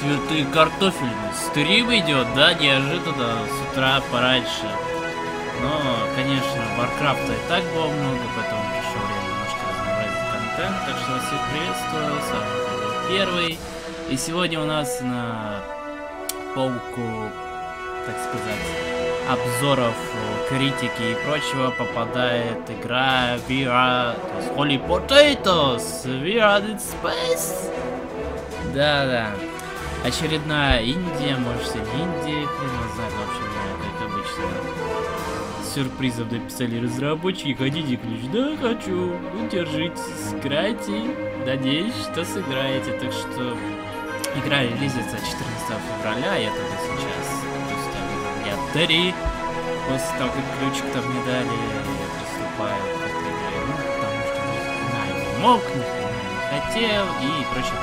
цветы картофельные. Стрим идет, да, неожиданно, с утра пораньше. Но, конечно, Варкрафта и так было много, поэтому пришло время немножко разнообразить контент. Так что вас всех приветствую, с вами был Первый. И сегодня у нас на полку, так сказать, обзоров, критики и прочего попадает игра VR, то есть Holy Potatoes, VR in Space. Да-да. Очередная Индия, может и не Индия, хрен его знает, в общем, как обычно. Сюрпризов написали разработчики, хотите ключ? Да, хочу. Ну, держитесь, играйте. Надеюсь, что сыграете. Так что игра релизится 14 февраля, я тогда сейчас, спустя дня 3, после того, как ключик-то мне дали, я приступаю к этой игре. Ну, потому что ни хрена я не мог, ни хрена я не хотел, и прочее.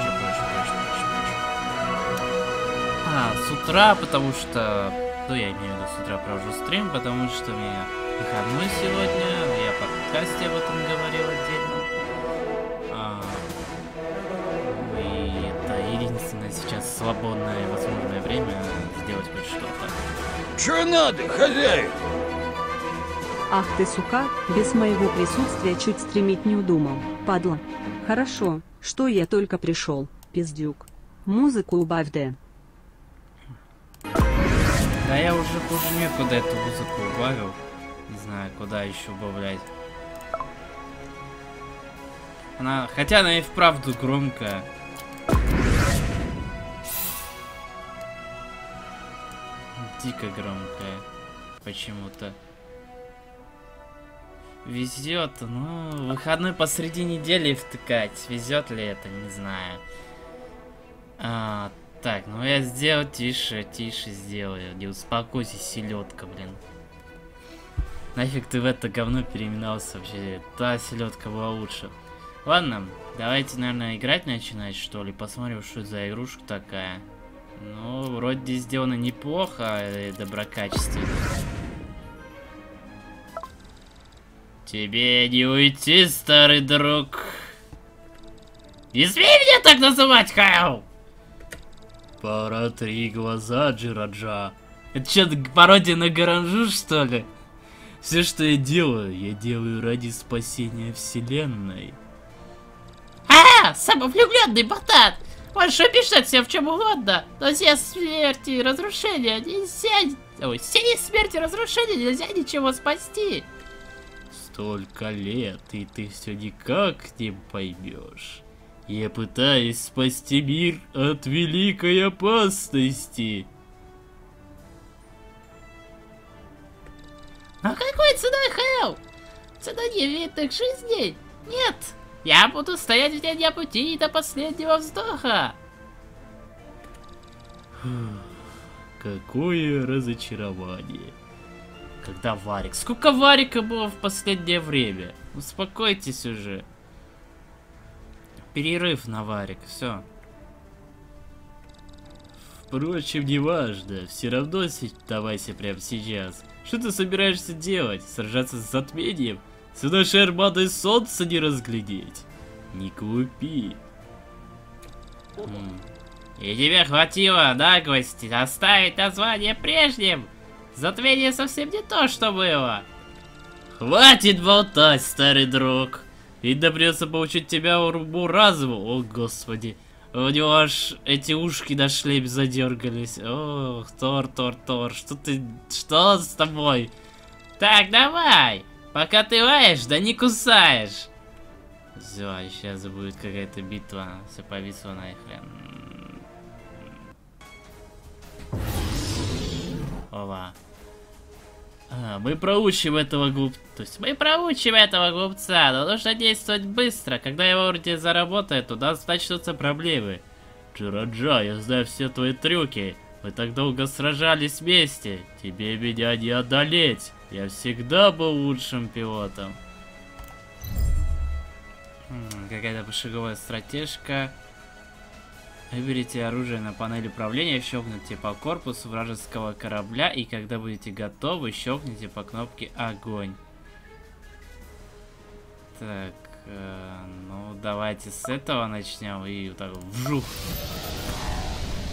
С утра, потому что, ну, я имею в виду, с утра провожу стрим, потому что у меня выходной сегодня, я в подкасте об этом говорил отдельно. И это единственное сейчас свободное и возможное время сделать хоть что-то. Чё надо, хозяин? Ах ты, сука, без моего присутствия чуть стримить не удумал, падла. Хорошо, что я только пришел, пиздюк. Музыку убавь, да. Да я уже хуже некуда эту музыку убавил. Не знаю, куда еще убавлять. Хотя она и вправду громкая. Дико громкая. Почему-то. Везет, ну, выходной посреди недели втыкать. Везет ли это, не знаю. Так, ну я сделал тише сделаю. Не успокойся, селедка, блин. Нафиг ты в это говно переименовался вообще. Та селедка была лучше. Ладно, давайте, наверное, играть начинать, что ли. Посмотрим, что это за игрушка такая. Ну, вроде сделано неплохо, доброкачественно. Тебе не уйти, старый друг. Не смей меня так называть, Хайл! Пора 3 глаза, Джираджа. Это что, пародия на Гаранжу, что ли? Все, что я делаю ради спасения вселенной. Самовлюбленный ботан! Можешь описать себя в чем угодно, но все смерти и разрушения нельзя... Ой, все смерти и разрушения нельзя ничего спасти. Столько лет, и ты все никак не поймешь. Я пытаюсь спасти мир от великой опасности. Но какой ценой, Хэл? Цена невинных жизней? Нет! Я буду стоять в дня пути до последнего вздоха. Какое разочарование. Когда Варик? Сколько Варика было в последнее время? Успокойтесь уже. Перерыв на Варик, все. Впрочем, не важно. Все равно давайся прямо сейчас. Что ты собираешься делать? Сражаться с затмением? С нашей армадой солнца не разглядеть? Не глупи. И тебе хватило наглости оставить название прежним? Затмение совсем не то, что было. Хватит болтать, старый друг. Видно, придется получить тебя урбу разуму. О, господи. У него аж эти ушки на шлеме задергались. Ох, Тор. Что с тобой? Так, давай. Пока ты лаешь, да не кусаешь. Все, сейчас будет какая-то битва. Все повисло нахрен. Ова. Мы проучим этого глупца. То есть мы проучим этого глупца, но нужно действовать быстро. Когда его орудие заработает, у нас начнутся проблемы. Джираджа, я знаю все твои трюки. Мы так долго сражались вместе. Тебе меня не одолеть. Я всегда был лучшим пилотом. Какая-то пошаговая стратежка. Выберите оружие на панели управления, щелкните по корпусу вражеского корабля, и когда будете готовы, щелкните по кнопке огонь. Так, ну давайте с этого начнем и вот так вжух.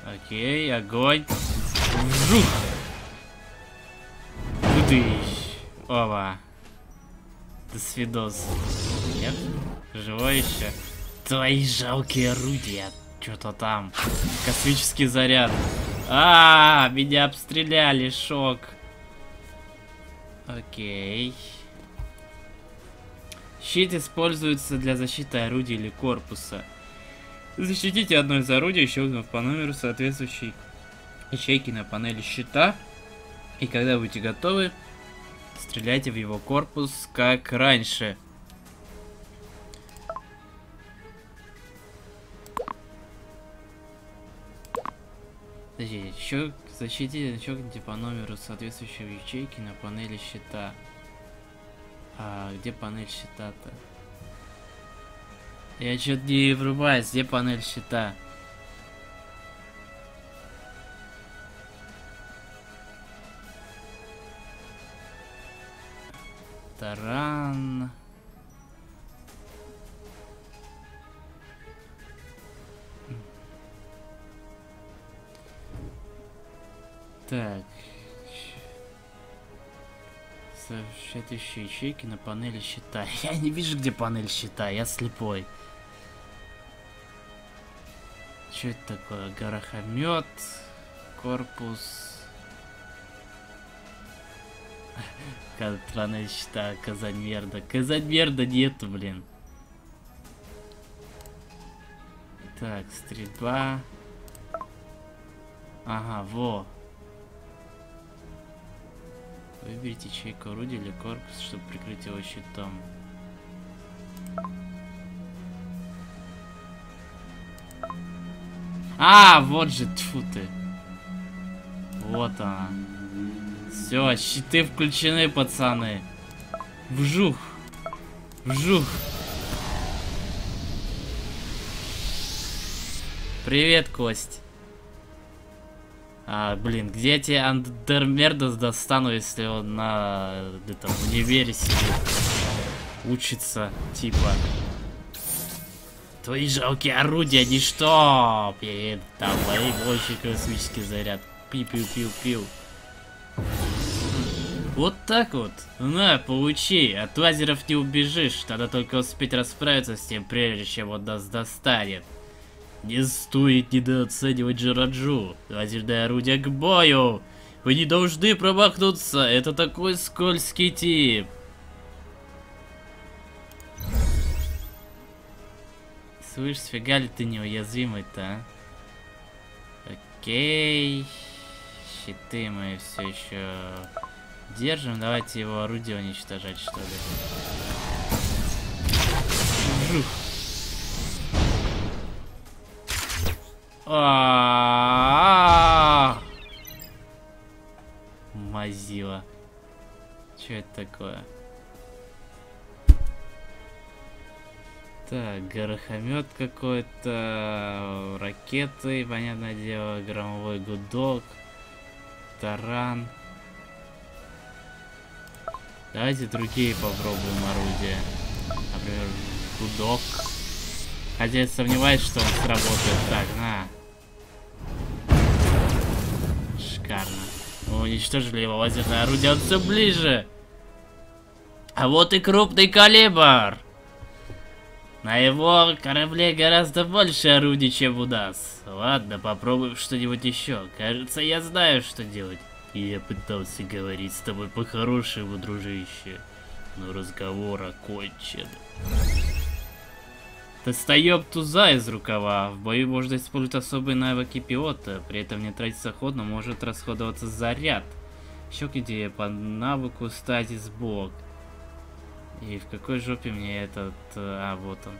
Окей, огонь. Жух! Тудыщ. Оба. До свидос. Нет? Живой еще? Твои жалкие орудия. Что-то там. Космический заряд. Меня обстреляли, шок. Окей. Щит используется для защиты орудия или корпуса. Защитите одно из орудий, щелкнув по номеру соответствующей ячейки на панели щита. И когда будете готовы, стреляйте в его корпус, как раньше. Подождите, защитите, щелкните по номеру соответствующей ячейки на панели щита. А где панель щита-то? Я что-то не врубаюсь, где панель щита? Таран. Так. Совершающие ячейки на панели щита. Я не вижу, где панель щита, я слепой. Что это такое? Горохомет, корпус. Панель щита, Казаньмерда. Казаньмерда нету, блин. Так, стрельба. Ага, во. Выберите ячейку орудия или корпус, чтобы прикрыть его щитом. Вот же, тьфу ты. Вот она. Все, щиты включены, пацаны. Вжух. Вжух. Привет, Кость. Блин, где я тебе Андермердос достану, если он на этом универе сидит? Учится, типа. Твои жалкие орудия, ничто! Перед тобой больше космический заряд. Пиу-пиу-пиу-пиу. Вот так вот. На, получи. От лазеров не убежишь. Надо только успеть расправиться с тем, прежде чем он нас достанет. Не стоит недооценивать Джираджу. Лазерное орудие к бою. Вы не должны промахнуться. Это такой скользкий тип. Слышь, сфига ли ты неуязвимый-то, а? Окей. Щиты мы все еще держим. Давайте его орудие уничтожать, что ли. Жух. Мазила. Что это такое? Так, горохомет какой-то, ракеты, понятное дело, громовой гудок, таран. Давайте другие попробуем орудия. Например, гудок. Хотя я сомневаюсь, что он сработает. Так, на. Шикарно. Мы уничтожили его лазерное орудие, он все ближе. А вот и крупный калибр. На его корабле гораздо больше орудий, чем у нас. Ладно, попробуем что-нибудь еще. Кажется, я знаю, что делать. И я пытался говорить с тобой по-хорошему, дружище. Но разговор окончен. Достаем туза из рукава. В бою можно использовать особые навыки пилота. При этом не тратится ход, но может расходоваться заряд. Щелкните по навыку стазис блок. И в какой жопе мне этот... вот он.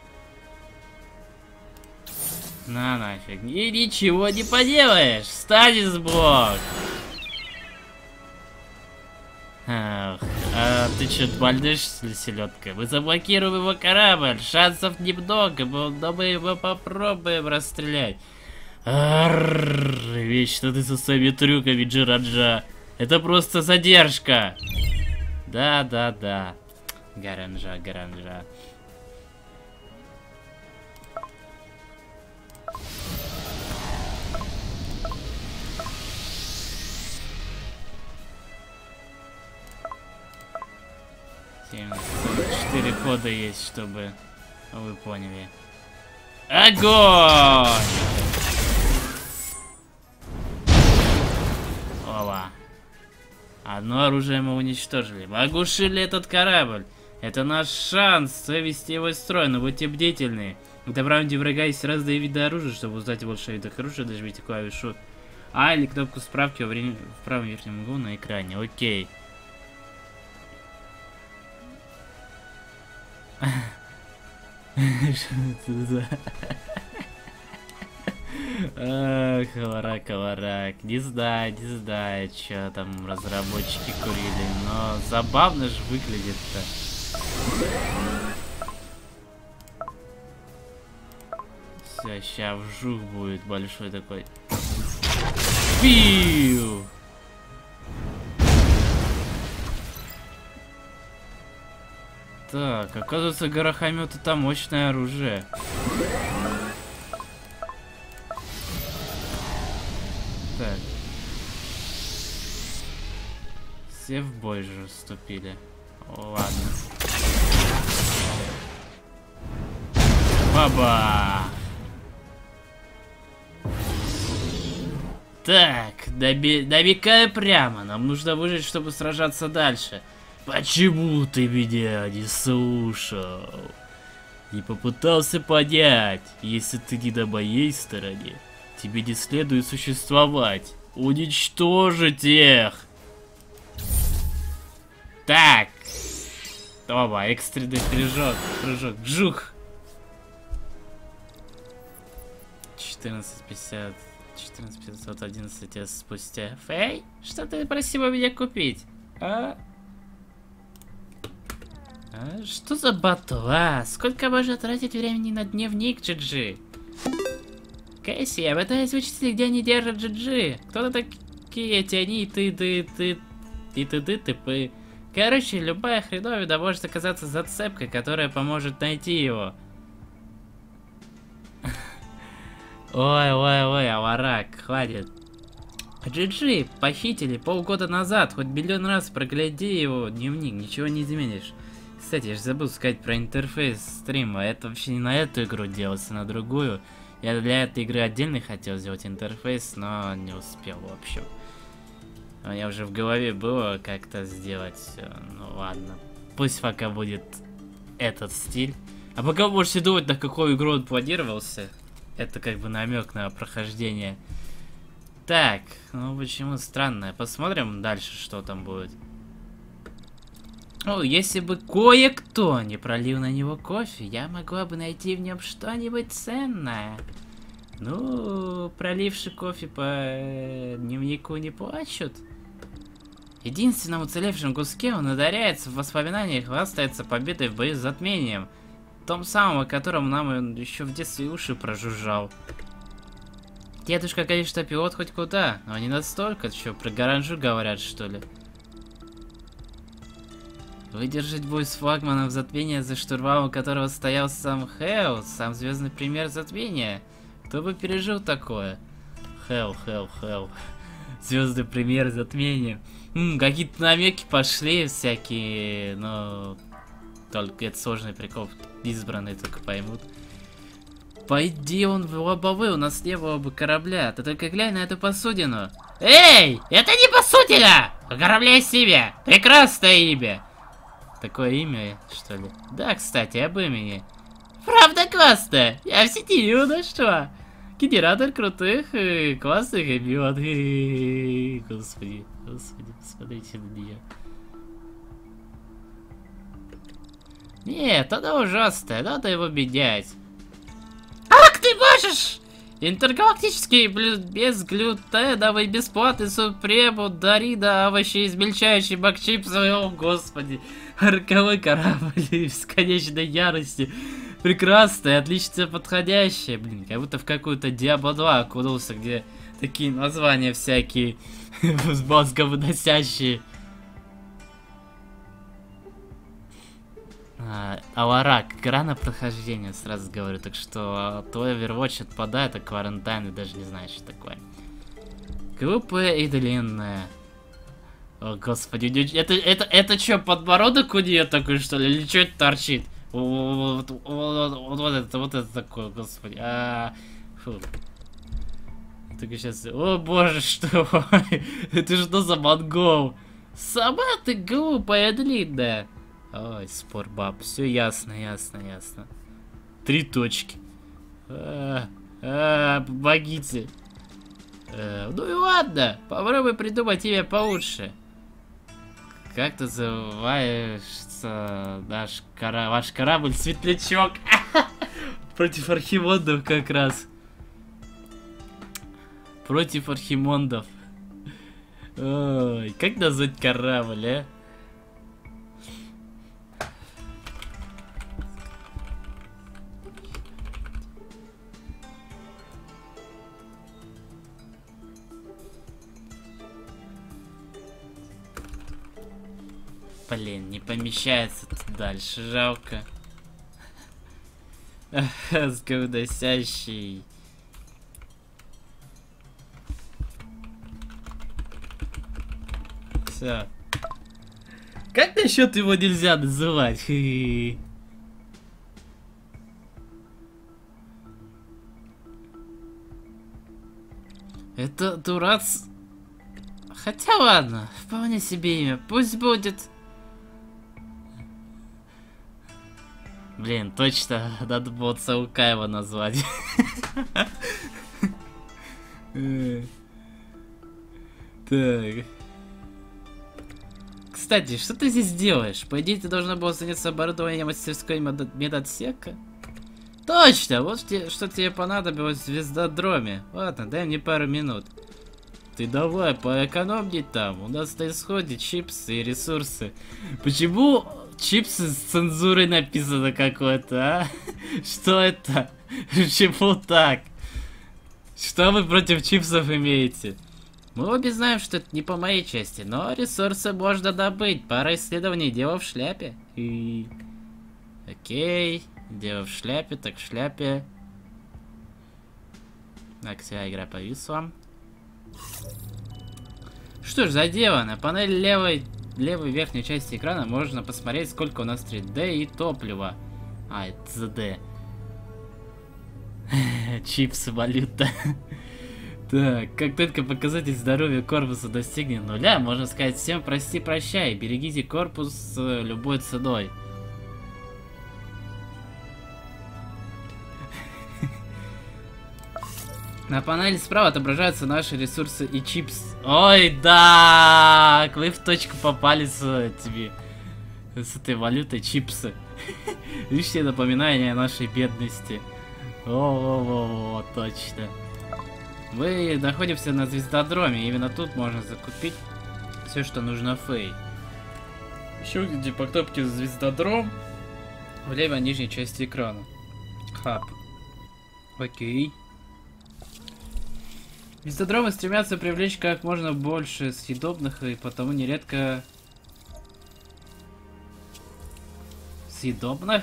На нафиг. И ничего не поделаешь. Стазис блок. Ах, ты что, больной, что ли, селедка? Мы заблокируем его корабль. Шансов немного, но мы его попробуем расстрелять. Вечно ты со своими трюками, Джираджа. Это просто задержка. Да. Гаранжа. хода есть, чтобы вы поняли. Огонь! Ола. Одно оружие мы уничтожили. Мы оглушили этот корабль. Это наш шанс вывести его из строя, но будьте бдительны. В раунде врага есть разные виды оружия, чтобы узнать больше о видах оружия, нажмите клавишу А или кнопку справки в правом верхнем углу на экране. Окей. Каварак. Не знаю, что там разработчики курили, но забавно же выглядит-то. Все, сейчас вжух будет большой такой. Пиу! Так, оказывается, горохомет это мощное оружие. Так. Все в бой же вступили. О, ладно. Баба! Так, добегай прямо. Нам нужно выжить, чтобы сражаться дальше. Почему ты меня не слушал? Не попытался понять, если ты не на моей стороне, тебе не следует существовать. Уничтожить их! Так. Оба, экстренный прыжок. Жух! 14:50. 14:511 спустя. Фэй, что ты просила меня купить? Что за батла? Сколько можно тратить времени на дневник GG? Кэсси, я пытаюсь вычислить, где они держат GG. Кто-то такие эти они, ты. Короче, любая хреновина может оказаться зацепкой, которая поможет найти его. Ой, аварак, хватит. GG, похитили полгода назад, хоть миллион раз прогляди его дневник, ничего не изменишь. Кстати, я же забыл сказать про интерфейс стрима, это вообще не на эту игру делается, на другую. Я для этой игры отдельно хотел сделать интерфейс, но не успел, в общем. У меня уже в голове было как-то сделать, ну ладно. Пусть пока будет этот стиль. А пока вы можете думать, на какую игру он планировался. Это как бы намек на прохождение. Так, ну почему странно? Посмотрим дальше, что там будет. О, если бы кое-кто не пролил на него кофе, я могла бы найти в нем что-нибудь ценное. Ну, проливший кофе по дневнику не плачут. Единственным уцелевшим куске он ударяется в воспоминаниях, хвастается победой в бою с затмением. Том самым, о котором нам он еще в детстве уши прожужжал. Дедушка, конечно, пилот хоть куда, но не настолько, что про гаражу говорят, что ли. Выдержать бой с флагманом затмения, за штурвалом которого стоял сам Хелл, сам звездный пример затмения. Кто бы пережил такое? Хелл. Звездный пример затмения. Какие-то намеки пошли всякие, но только это сложный прикол. Избранные только поймут. Пойди он в лобовые, у нас не было бы корабля. Ты только глянь на эту посудину. Эй, это не посудина! У корабля есть имя. Прекрасное имя. Такое имя, что ли? Да, кстати, об имени. Правда классно. Я в сети, ну что? Генератор крутых, классных имен. Господи, посмотрите на нее. Нет, это ужасно, надо его менять. Ах ты можешь! Интергалактический безглютеновый бесплатный супрему Дарида овощеизмельчающий макчипс. О, господи. Роковой корабль бесконечной ярости. Прекрасный, отлично подходящий. Блин, как будто в какую-то Diablo 2 окунулся, где такие названия всякие с мозга выносящие. Аварак, игра на прохождение, сразу говорю, так что твой Overwatch отпадает, а Quarantine даже не знаешь, что такое. Глупая и длинная. О, господи, это что, подбородок у нее такой, что ли, или что это торчит? Вот это такое, господи. Фу. Только сейчас... О боже, что? Это что за монгол? Сама ты глупая, длинная. Ой, спор баб. Все ясно. 3 точки. Помогите. Ну и ладно. Попробуй придумать имя получше. Как ты называешься ваш корабль? Светлячок. Против архимондов как раз. Против архимондов. Ой, как назвать корабль, а? Блин, не помещается тут дальше, жалко. Сговносящий. Все. Как насчет его нельзя называть? Это дурац... Хотя ладно, вполне себе имя. Пусть будет... Блин, точно, надо было Цаукаева назвать. Так. Кстати, что ты здесь делаешь? По идее, ты должна была заняться оборудованием мастерской медотсека? Точно! Вот что тебе понадобилось в звездодроме. Ладно, дай мне пару минут. Ты давай, поэкономней там. У нас на исходе чипсы и ресурсы. Почему чипсы с цензурой написано какое-то, а? Что это? Почему так? Что вы против чипсов имеете? Мы обе знаем, что это не по моей части, но ресурсы можно добыть. Пара исследований, дело в шляпе. Окей, дело в шляпе, так в шляпе. Так, вся игра повисла. Что ж, за дело. На панели левой верхней части экрана можно посмотреть, сколько у нас 3D и топлива. Это ZD. Чипсы, валюта. Так, как только показатель здоровья корпуса достигнет нуля, можно сказать всем прости-прощай, берегите корпус любой ценой. На панели справа отображаются наши ресурсы и чипсы. Ой, да! Вы в точку попали с этой валютой чипсы. Лишнее напоминание о нашей бедности. О, точно. Вы находитесь на звездодроме, именно тут можно закупить все, что нужно Фэй. Еще где по кнопке звездодром в левой нижней части экрана. Хаб. Окей. Звездодромы стремятся привлечь как можно больше съедобных и потому нередко... Съедобных?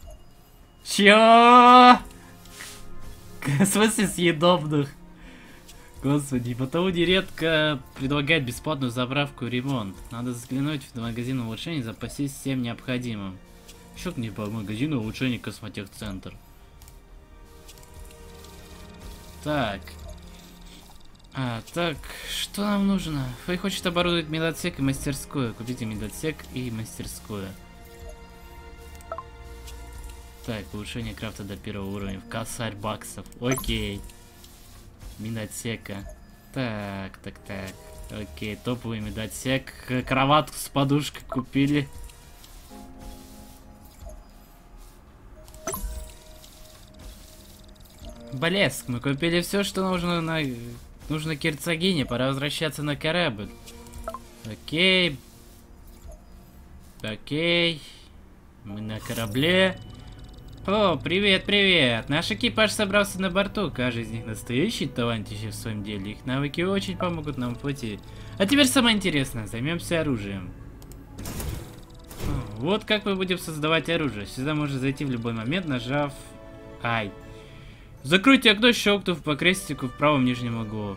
Чё? В смысле съедобных? Господи, потому нередко предлагает бесплатную заправку и ремонт. Надо взглянуть в магазин улучшений и запастись всем необходимым. Щелкни по магазину улучшений Космотехцентр. Так. Так, что нам нужно? Фэй хочет оборудовать медотсек и мастерскую. Купите медотсек и мастерскую. Так, улучшение крафта до 1 уровня. В косарь баксов. Окей. Медотсека. Так. Окей, топовый медотсек. Кроватку с подушкой купили. Блеск. Мы купили все, что нужно Герцогине. Пора возвращаться на корабль. Окей. Мы на корабле. О, привет. Наш экипаж собрался на борту. Каждый из них настоящий талантище в своем деле. Их навыки очень помогут нам в пути. А теперь самое интересное. Займемся оружием. Вот как мы будем создавать оружие. Сюда можно зайти в любой момент, нажав... Закройте окно, щелкнув по крестику в правом нижнем углу.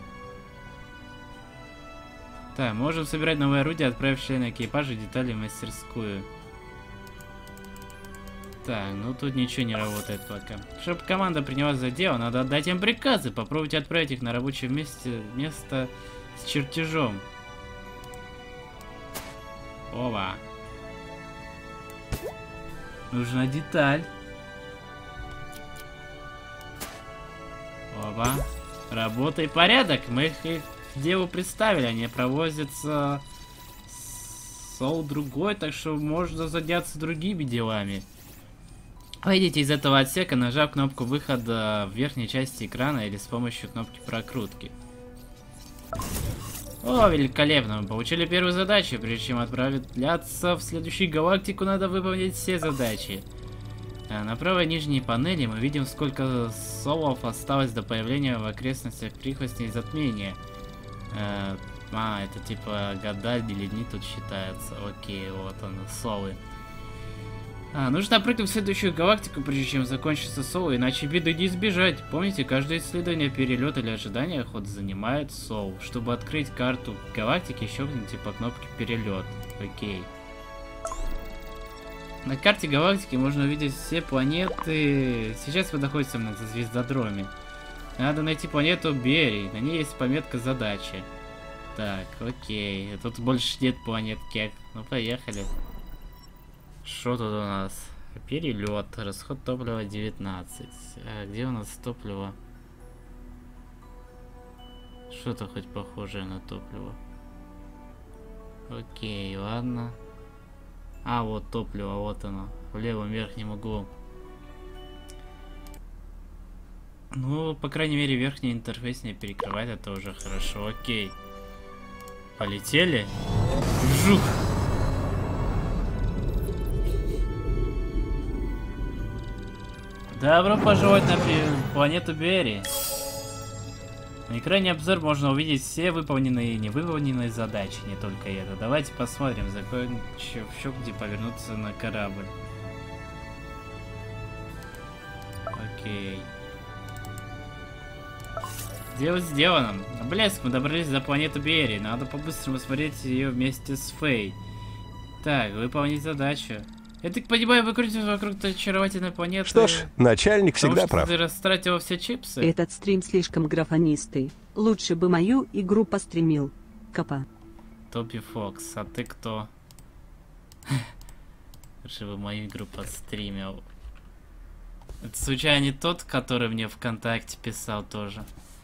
Так, можем собирать новые орудия, отправив члены экипажа и детали в мастерскую. Так, ну тут ничего не работает пока. Чтобы команда принялась за дело, надо отдать им приказы. Попробуйте отправить их на рабочее место с чертежом. Ова. Нужна деталь. Оба. Работа и порядок. Мы их к делу представили. Они провозятся Соу другой, так что можно заняться другими делами. Выйдите из этого отсека, нажав кнопку выхода в верхней части экрана или с помощью кнопки прокрутки. О, великолепно! Мы получили первую задачу. Прежде чем отправляться в следующую галактику, надо выполнить все задачи. На правой нижней панели мы видим, сколько совов осталось до появления в окрестностях прихвостней затмения. Это типа года или дни тут считается. Окей, вот он, совы. Нужно прыгнуть в следующую галактику, прежде чем закончится совы, иначе беды не избежать. Помните, каждое исследование, перелет или ожидание ход занимает сов. Чтобы открыть карту галактики, щелкните по кнопке перелет. Окей. На карте галактики можно увидеть все планеты. Сейчас вы находитесь на звездодроме. Надо найти планету Бери. На ней есть пометка задачи. Так, окей. Тут больше нет планет Кек. Ну, поехали. Что тут у нас? Перелет. Расход топлива 19. А где у нас топливо? Что-то хоть похожее на топливо. Окей, ладно. Вот топливо, вот оно. В левом верхнем углу. Ну, по крайней мере, верхний интерфейс не перекрывает. Это уже хорошо. Окей. Полетели. Жух. Добро пожаловать на планету Бери. На экране обзор можно увидеть все выполненные и невыполненные задачи, не только это. Давайте посмотрим, закончив где повернуться на корабль. Окей. Дело сделано. Блеск, мы добрались до планеты Бери. Надо по-быстрому смотреть ее вместе с Фей. Так, выполнить задачу. Я так понимаю, вы крутитесь вокруг той очаровательной планеты. Что ж, начальник всегда прав. Ты растратил все чипсы? Этот стрим слишком графонистый. Лучше бы мою игру постримил. Капа. Тоби Фокс, а ты кто? Лучше бы мою игру подстримил. Это случайно не тот, который мне ВКонтакте писал тоже?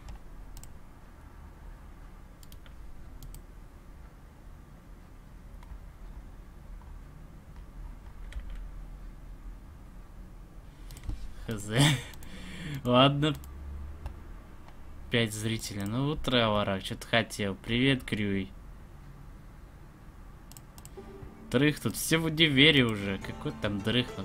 Хз. Ладно. 5 зрителей. Ну, утро, Варак, что-то хотел. Привет, Крюй. Дрых тут. Все в универе уже. Какой там дрыхнут.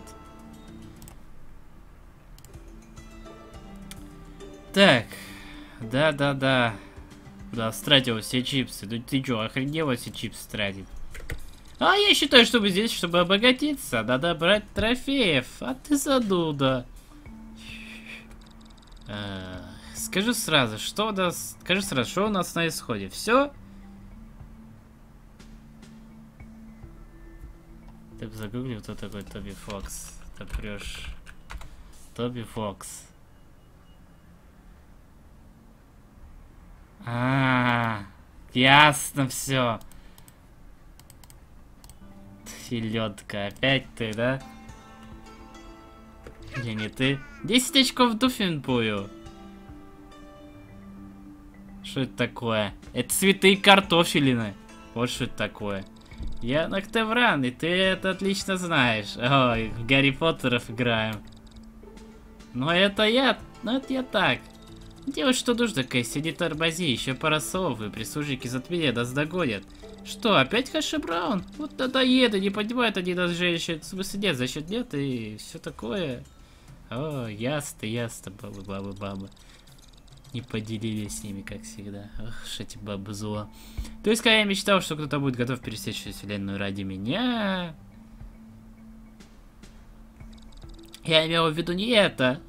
Так. Да. Да, стратил все чипсы. Ну ты чё, охренела все чипсы тратить? Я считаю, чтобы здесь, чтобы обогатиться, надо брать трофеев. А ты зануда. Скажи сразу, что у нас на исходе? Все? Ты бы загуглил, кто такой Тоби Фокс. Ты прешь. Тоби Фокс. Ясно все. Селедка, опять ты, да? Или не ты? 10 очков Дуффенпую. Что это такое? Это цветы картофелины. Вот что это такое. Я Ноктевран, и ты это отлично знаешь. Ой, в Гарри Поттеров играем. Но это я так. Делай что нужно, Кэсси, не тормози. Еще пара сов, и прислужники затмения нас догонят. Что, опять Хэши Браун? Вот надоеды, не понимают они нас женщин. В смысле нет, значит нет, и все такое. О, ясно, бабы. Не поделились с ними, как всегда. Ох, что эти бабы зло. То есть, когда я мечтал, что кто-то будет готов пересечь всю вселенную ради меня... Я имел в виду не это.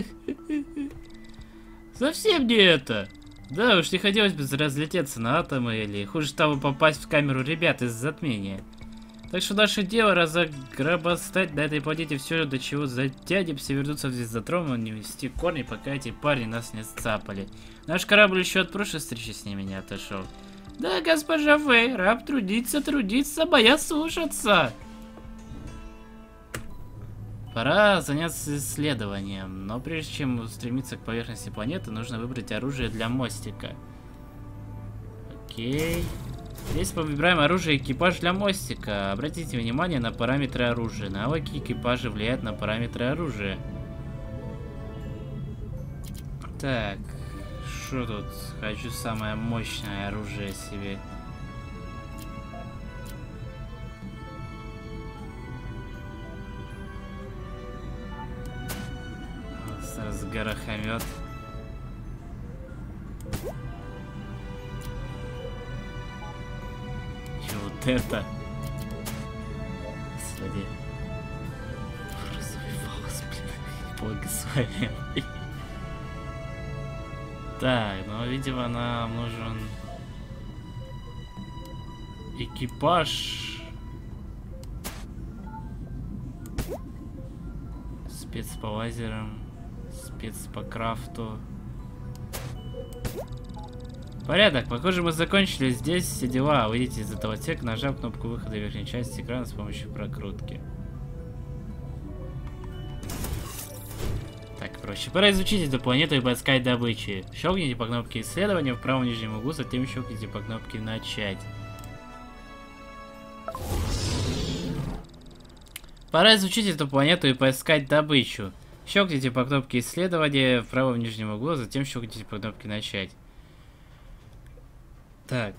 Совсем не это. Да уж, не хотелось бы разлететься на атомы или, хуже того, попасть в камеру ребят из затмения. Так что наше дело разграбастать на этой планете все, до чего затянемся, вернуться в звездотрон, не вести корни, пока эти парни нас не сцапали. Наш корабль еще от прошлой встречи с ними не отошел. Да, госпожа Фэй, раб трудиться, моя слушаться. Пора заняться исследованием, но прежде чем устремиться к поверхности планеты, нужно выбрать оружие для мостика. Окей. Здесь мы выбираем оружие и экипаж для мостика. Обратите внимание на параметры оружия. Навыки экипажа влияют на параметры оружия. Так, что тут? Хочу самое мощное оружие себе. Горохомет. И вот это. Господи. Розовый волос, блин. Благословенный. Так, ну, видимо, нам нужен экипаж. Спец по лазерам. Спец по крафту. Порядок, похоже, мы закончили здесь все дела. Выйдите из этого отсека, нажав кнопку выхода в верхней части экрана с помощью прокрутки. Так, проще. Пора изучить эту планету и поискать добычи. Щелкните по кнопке исследования в правом нижнем углу, затем щелкните по кнопке начать. Пора изучить эту планету и поискать добычу. Щелкните по кнопке исследования в правом нижнем углу, затем щелкните по кнопке начать. Так.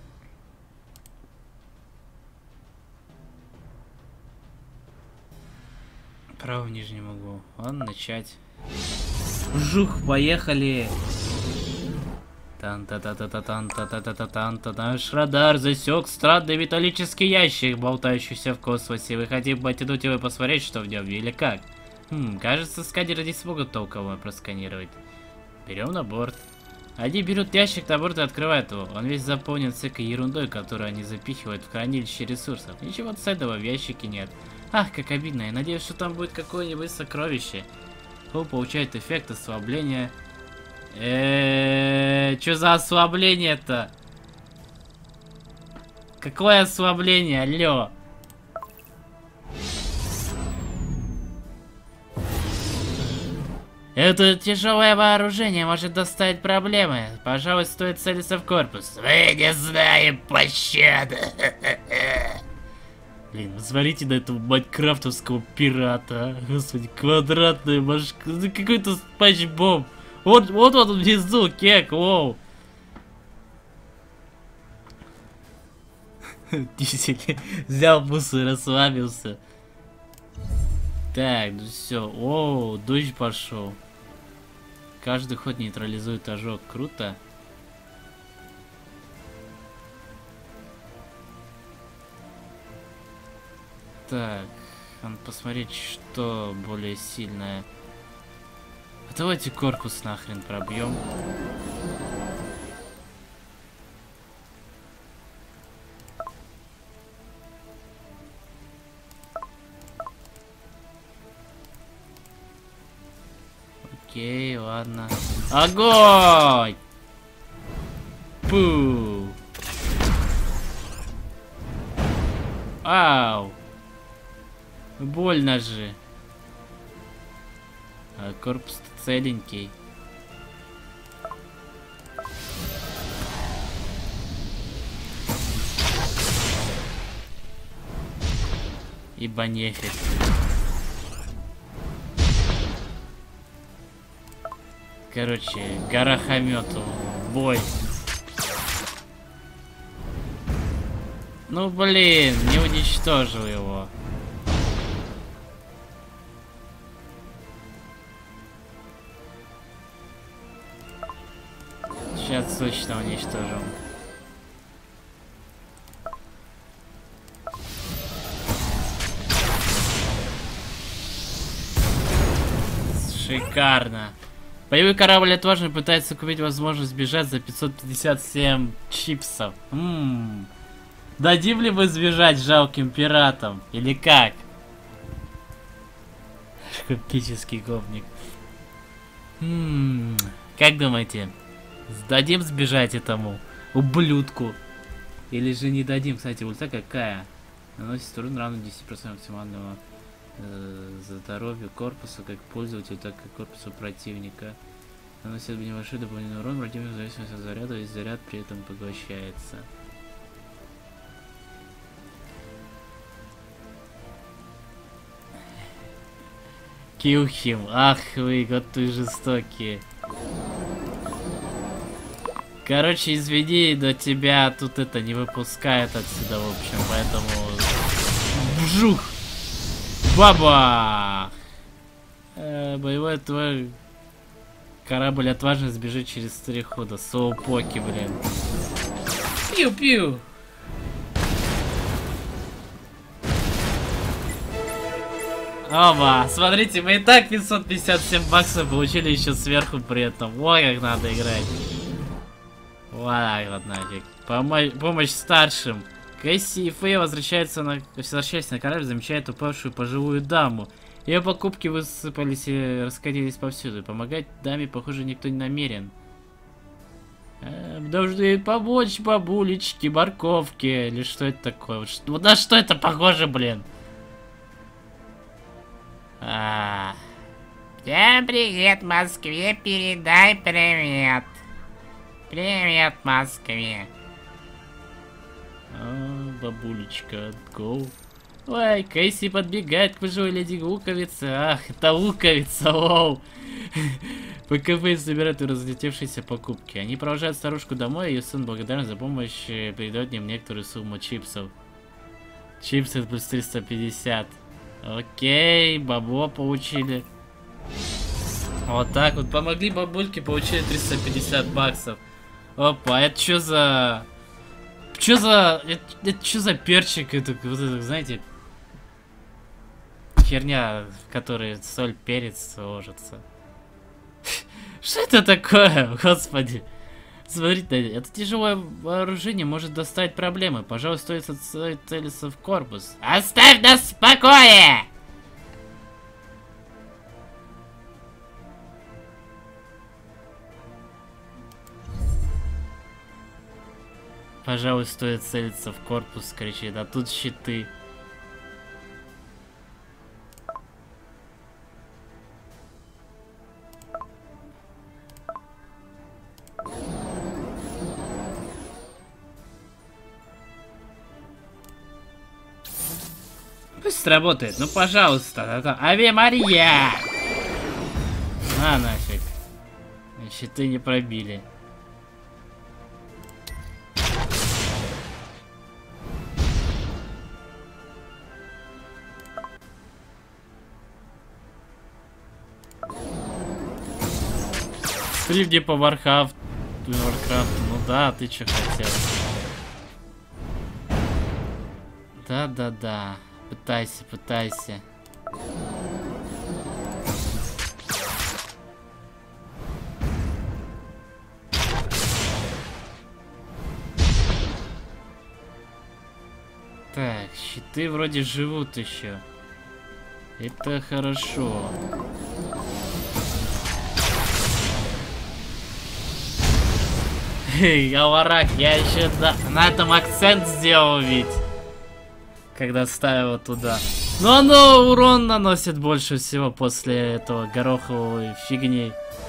В правом нижнем углу. Ладно, начать. Жух, поехали. Наш радар засек странный металлический ящик, болтающийся в космосе. Вы хотите потянуть его и посмотреть, что в нем, или как? Кажется, сканеры не смогут толково просканировать. Берем на борт. Они берут ящик на борт и открывают его. Он весь заполнен всякой ерундой, которую они запихивают в хранилище ресурсов. Ничего ценного в ящике нет. Ах, как обидно. Я надеюсь, что там будет какое-нибудь сокровище. Холл получает эффект ослабления. Что за ослабление-то? Какое ослабление? Алло. Это тяжелое вооружение может доставить проблемы. Пожалуй, стоит целиться в корпус. Мы не знаем пощады. Блин, смотрите на этого майнкрафтовского пирата. Господи, квадратная башка. Какой-то Спанч Боб. Вот он внизу, кек, воу. Дизель взял мусор и расслабился. Так, ну все. О, дождь пошел. Каждый ход нейтрализует ожог. Круто. Так, надо посмотреть, что более сильное. Давайте корпус нахрен пробьем. Окей, ладно. Огонь! Пу! Ау! Больно же. А корпус целенький. Ибо нефиг. Короче, горохомету в бой. Ну блин, не уничтожил его. Сейчас точно уничтожим. Шикарно. Боевой корабль отважно пытается купить возможность сбежать за 557 чипсов. Дадим ли мы сбежать жалким пиратам? Или как? Эпический гопник. Как думаете? Сдадим сбежать этому ублюдку? Или же не дадим? Кстати, ульта какая? Наносит урон равно 10% максимального здоровью корпуса, как пользователю, так и корпусу противника. Наносит небольшой дополнительный урон противнику в зависимости от заряда, и заряд при этом поглощается. Килхим, ах вы, вот вы жестокие. Короче, извини, но тебя тут это не выпускает отсюда, в общем, поэтому... Вжух! Баба! Боевой твой корабль отважно сбежит через 3 хода. Соупоки, блин. Пиу-пиу! Оба! Смотрите, мы и так 557 баксов получили еще сверху при этом. Ой, как надо играть. Вот так вот нафиг. Помощь старшим. Кэсси и Фэй возвращаются на корабль, замечают упавшую пожилую даму. Ее покупки высыпались и раскатились повсюду. Помогать даме, похоже, никто не намерен. Должны помочь бабулечке, морковке. Или что это такое? Вот на что это похоже, блин? Всем привет, Москве, передай привет. Привет, Москве. Бабулечка, go. Ой, Кэсси подбегает к пожилой леди луковице. Ах, это луковица, оу. ПКВ собирают разлетевшиеся покупки. Они провожают старушку домой, и ее сын благодарен за помощь передает им некоторую сумму чипсов. Чипсы плюс 350. Окей, бабло получили. Вот так вот, помогли бабульке, получили 350 баксов. Опа, это что за... Это что за перчик? Это, вот это, знаете... Херня, в которой соль, перец ложится. Что это такое? Господи. Смотрите, это тяжелое вооружение может доставить проблемы. Пожалуй, стоит целиться в корпус. Оставь нас в покое! Пожалуй, стоит целиться в корпус, кричит. А тут щиты. Пусть работает, ну пожалуйста. Аве Мария! На нафиг. Щиты не пробили. Стримни по Warcraft. Ну да, ты чё хотел? Да. Пытайся. Так, щиты вроде живут еще. Это хорошо. Гаварак, я еще на этом акцент сделал ведь. Когда ставил туда. Но оно урон наносит больше всего после этого гороховой фигни.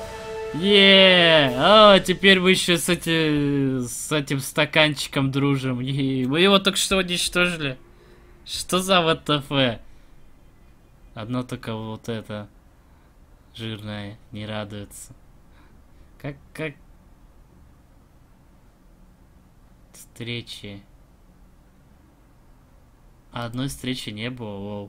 О, теперь мы еще с этим стаканчиком дружим. Мы его только что уничтожили. Что за ВТФ? Одно только вот это жирное не радуется. Как встречи. Одной встречи не было, лол.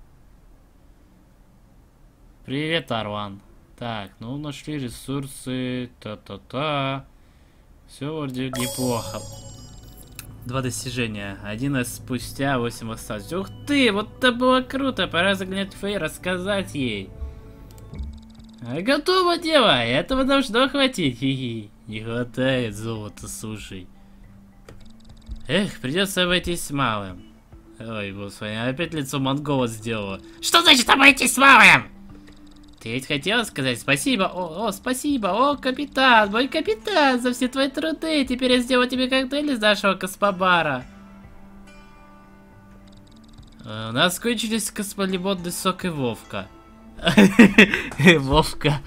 Привет, Арван. Так, ну нашли ресурсы. Та-та-та. Все вроде неплохо. 2 достижения. 1 спустя 8 осталось. Ух ты, вот это было круто. Пора заглянуть в Фэй, рассказать ей. Готово, дева. Этого должно хватить. Хи-хи. Не хватает золота, слушай. Эх, придется обойтись с малым. Ой, господи, опять лицо монгола сделала. Что значит обойтись с малым? Ты ведь хотела сказать спасибо? О, спасибо, о, капитан, мой капитан, за все твои труды. Теперь я сделаю тебе коктейль из нашего космобара. У нас кончились космолимонный сок и Вовка. Вовка.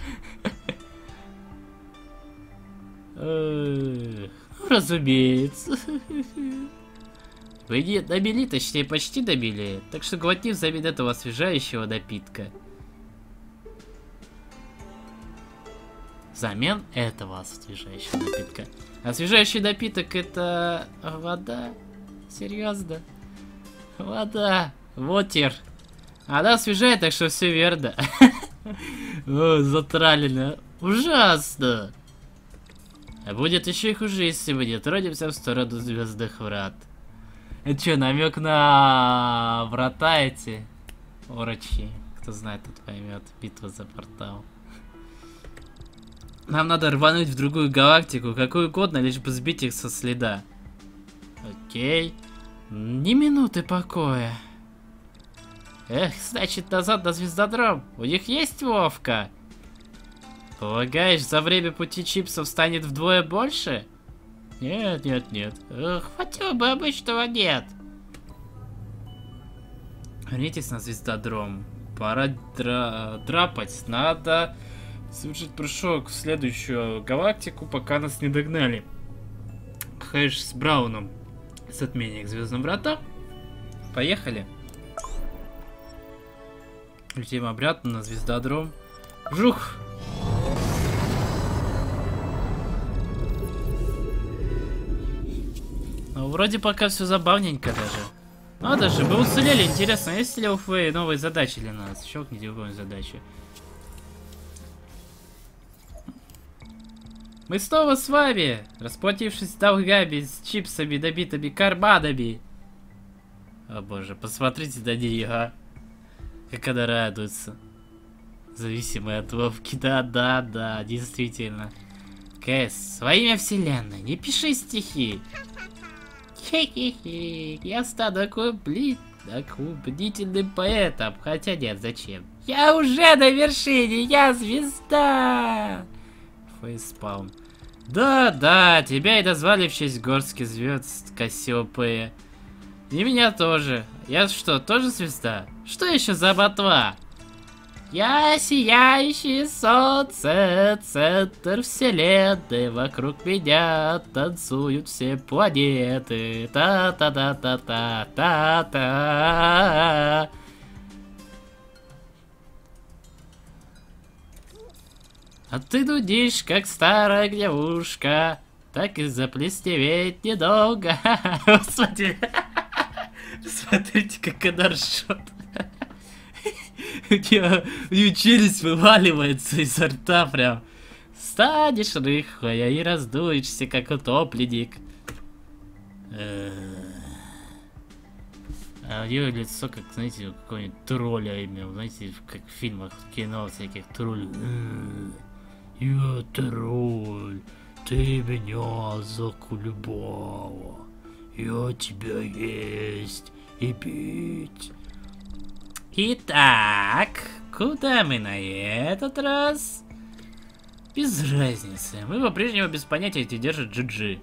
Разумеется. Вы не добили, точнее почти добили. Так что глотни взамен этого освежающего напитка. Взамен этого освежающего напитка. Освежающий напиток — это вода? Серьезно? Вода. Вотер. Она освежает, так что все верно. О, затралено. Ужасно. А будет еще и хуже, если мы не тронемся в сторону звездных врат. Это что, намек на врата эти? Орочи. Кто знает, тот поймет. Битва за портал. Нам надо рвануть в другую галактику, какую угодно, лишь бы сбить их со следа. Окей. Ни минуты покоя. Эх, значит, назад на звездодром. У них есть Вовка? Полагаешь, за время пути чипсов станет вдвое больше? Нет, нет, нет. Хватило бы обычного нет. Вернитесь на звездодром. Пора драпать. Надо совершить прыжок в следующую галактику, пока нас не догнали. Хэш с Брауном. Затмение к звездным вратам. Поехали. Летим обратно на звездодром. Жух! Ну, вроде пока все забавненько даже. Надо же, мы уцелели. Интересно, есть ли у Фэй новые задачи для нас? Щелкните любую задачу. Мы снова с вами, расплатившись с долгами, с чипсами, добитыми карманами. О боже, посмотрите на нее, а. Как она радуется. Зависимая от Вовки. Да, действительно. Кэс, во имя вселенной, не пиши стихи. Хе-хе-хе, я стану клубнительным поэтом. Хотя нет, зачем? Я уже на вершине, я звезда. Фейспалм. Да, тебя и назвали в честь горских звезд Кассиопея. И меня тоже. Я что, тоже звезда? Что еще за ботва? Я сияющее солнце, центр вселенной. Вокруг меня танцуют все планеты. Та-та-та-та-та-та-та. А ты дудишь, как старая гневушка. Так и заплесневеть недолго. Смотрите, как она ржет. У нее челюсть вываливается изо рта прям. Станешь рыхлая и раздуешься, как утопленник. А у нее лицо, как, знаете, какого-нибудь тролля имел. Знаете, как в фильмах, в кино всяких троллей. Я тролль, ты меня заколебала. Я тебя есть и пить. Итак, куда мы на этот раз? Без разницы. Мы по-прежнему без понятия, где держит GG.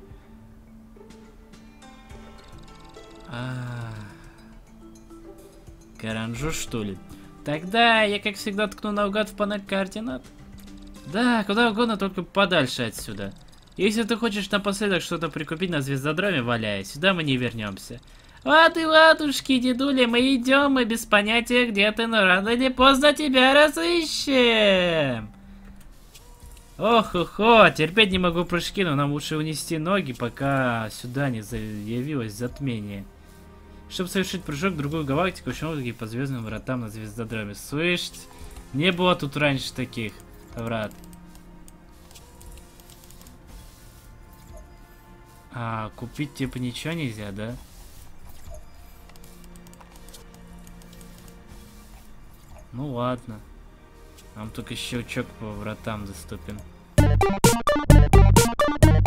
Каранжу, что ли? Тогда я, как всегда, ткну наугад в панель координат. Да, куда угодно, только подальше отсюда. Если ты хочешь напоследок что-то прикупить на звездодроме, валяй, сюда мы не вернемся. Лады, ладушки, дедули, мы идем, мы без понятия, где ты, но рано или поздно тебя разыщем. Ох-охо, терпеть не могу прыжки, но нам лучше унести ноги, пока сюда не заявилось затмение. Чтобы совершить прыжок в другую галактику, ученые по звездным вратам на звездодроме. Слышите? Не было тут раньше таких врат. А, купить типа ничего нельзя, да? Ну ладно. Нам только щелчок по вратам доступен.